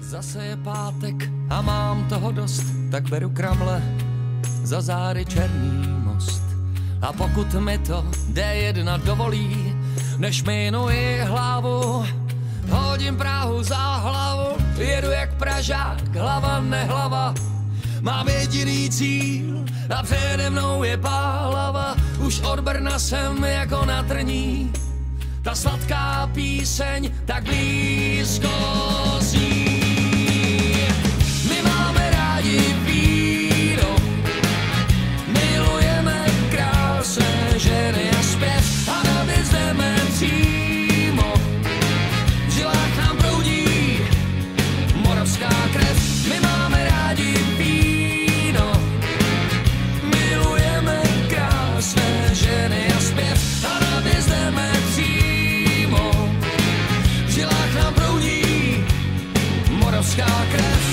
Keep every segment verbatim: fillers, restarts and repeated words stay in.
Zase je pátek a mám toho dost, tak beru kramle za zády Černý most. A pokud mi to dé jedna dovolí, než minuji hlavu, hodím Prahu za hlavu, jedu jak Pražák, hlava nehlava. Mám jediný cíl a přede mnou je Pálava. Už od Brna jsem jako na trní, ta sladká píseň tak blízko zní. My máme rádi víno, milujeme krásné ženy a zpěv a navíc jdeme přímo. V žilách nám proudí moravská krev. My máme rádi víno, milujeme krásné ženy a zpěv a navíc jdeme přímo. V žilách nám proudí moravská krev.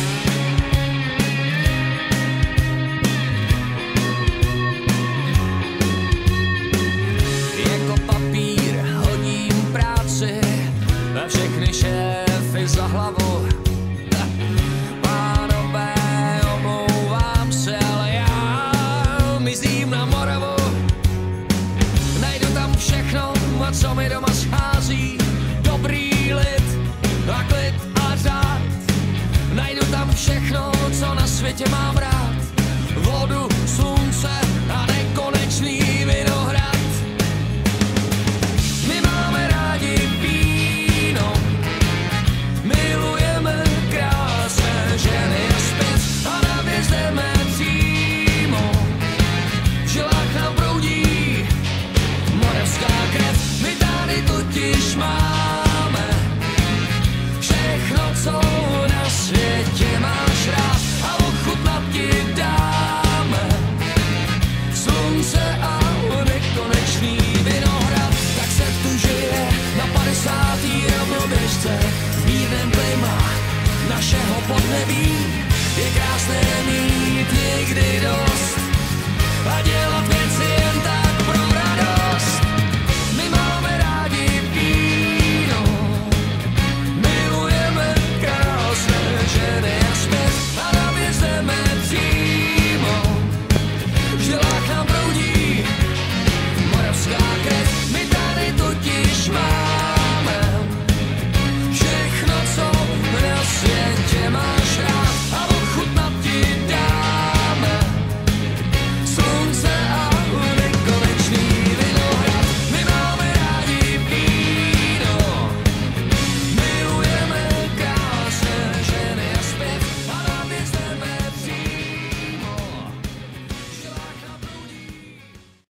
Jako papír hodím práci a všechny šéfy za hlavu. Pánové, omlouvám se, ale já mizím na Moravu. Najdu tam všechno, co mi doma schází. Dobrý lid a klid a řád. Najdu tam všechno, co na světě mám rád. Vodu, slunce a nekonečný vinohrad. My máme rádi víno, milujeme krásné ženy a zpěv a navíc jdeme přímo. V žilách nám proudí moravská krev. My tady totiž máme všechno, co na světě máš rád, a ochutnat ti dáme slunce a nekonečný vinohrad. Tak se tu žije na padesátý rovnoběžce v mírném klima našeho podnebí. Je krásné mít někdy dost a dělat věci